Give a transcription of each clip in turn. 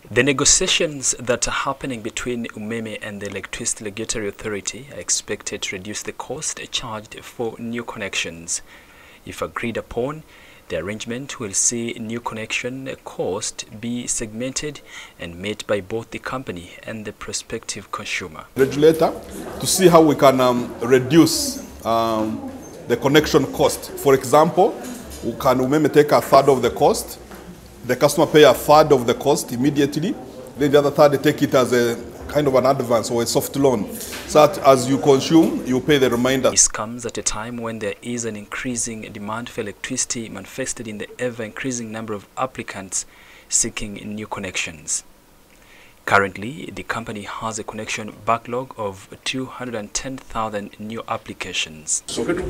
The negotiations that are happening between UMEME and the Electricity Regulatory Authority are expected to reduce the cost charged for new connections. If agreed upon, the arrangement will see new connection cost be segmented and met by both the company and the prospective consumer. Regulator to see how we can reduce the connection cost. For example, can UMEME take a third of the cost? The customer pay a third of the cost immediately, then the other third they take it as a kind of an advance or a soft loan, so that as you consume, you pay the remainder. This comes at a time when there is an increasing demand for electricity manifested in the ever-increasing number of applicants seeking new connections. Currently, the company has a connection backlog of 210,000 new applications.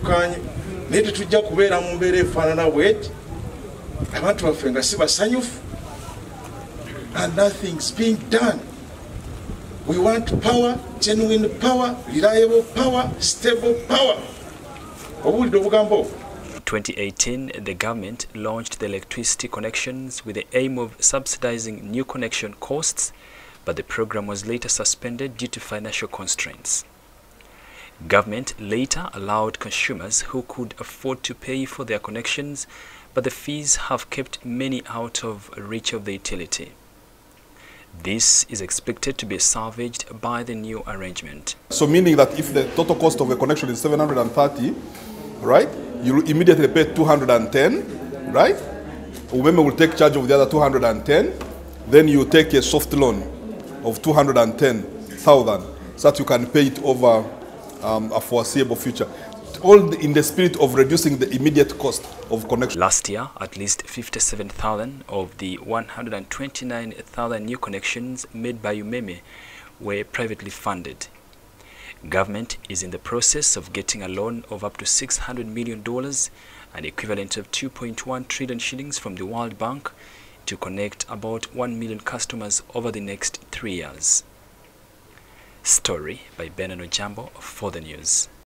And nothing's being done. We want power, genuine power, reliable power, stable power. In 2018, the government launched the electricity connections with the aim of subsidizing new connection costs, but the program was later suspended due to financial constraints. Government later allowed consumers who could afford to pay for their connections, but the fees have kept many out of reach of the utility. This is expected to be salvaged by the new arrangement. So meaning that if the total cost of a connection is 730, right, you immediately pay 210, right? UMEME will take charge of the other 210, then you take a soft loan of 210,000 so that you can pay it over a foreseeable future. All in the spirit of reducing the immediate cost of connection. Last year, at least 57,000 of the 129,000 new connections made by UMEME were privately funded. Government is in the process of getting a loan of up to $600 million, an equivalent of 2.1 trillion shillings from the World Bank, to connect about 1 million customers over the next 3 years. Story by Benan Ojambo for the news.